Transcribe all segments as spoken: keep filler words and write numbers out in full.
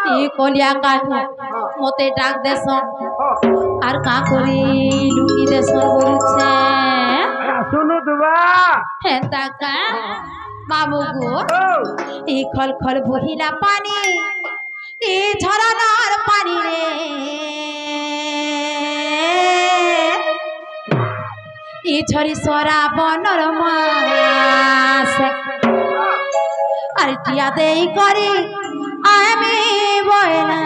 ई कोलिया काटू मोते डाक देसो আর কা করি লুকি দেশন বলছে শুনো দুবা হ্যাঁ তাকা বাবু গো এই খল খল বহিলা পানি এই ঝরনার পানি রে এই ঝরি সরা বনর মাস আর টিয়া দেই করি আমি বয়না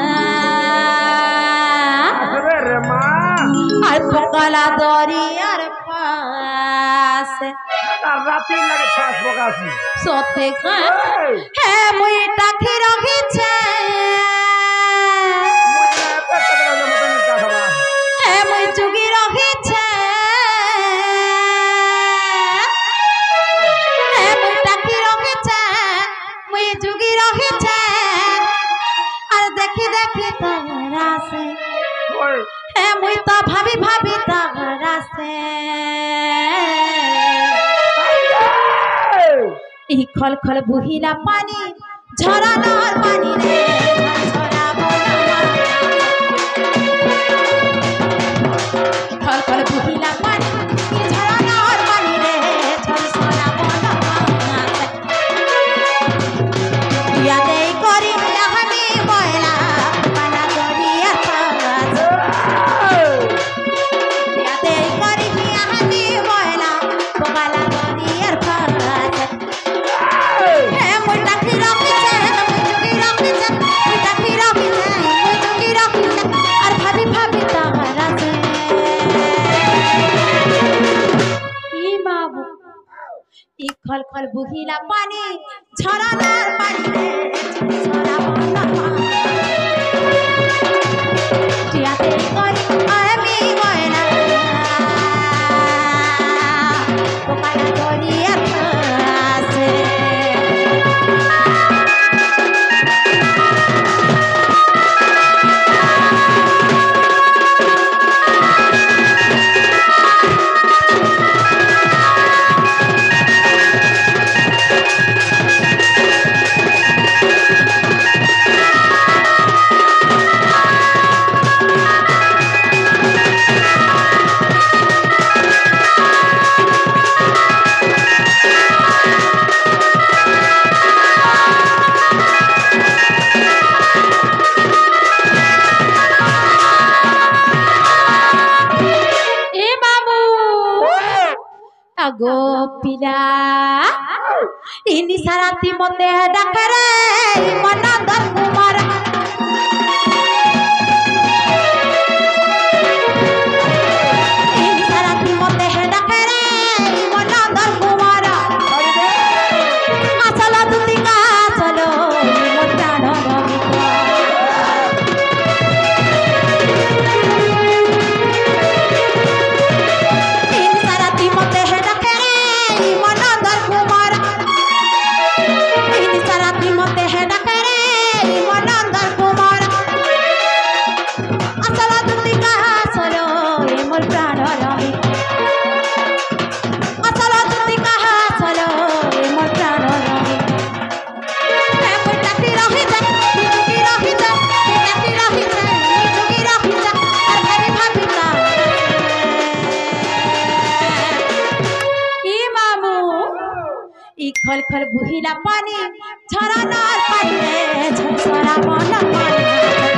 কলা দরিয়ার পাশে রাতে লাগে ফাঁস বকাছি সতে হে মুই টাকি রখিছে হে মুই চুগি রখিছে হে মুই টাকি রখিছে মুই চুগি রখিছে আর দেখি দেখি তারা সে হে মুই তো ভাবি ভাবি তারা সে ই খল খল বহিলা পানি ঝরানোর পানি রে ঝরাবো না খল খল বহিলা পানি ঝরানোর পানি রে ঝরাবো না ইয়া দেই করি আমি বয়লা পানা দরিয়া পাস ইয়া দেই করি আমি বয়লা পোকালা দরিয়ার পাস खल खल बुहिला पानी झरनार पानी रे झराबो ना टियाते करी আমি গয়না পোকালা দরিয়ার পাশে गो पिला इनी साराती मते डाकरे मन दर कुमार इनी साराती मते डाकरे मन दर कुमार आचल दुती का चलो मोटा ढोमिका इनी साराती मते खल खल बुहिला पानी झरनार पानी रे झरसरा मन पानी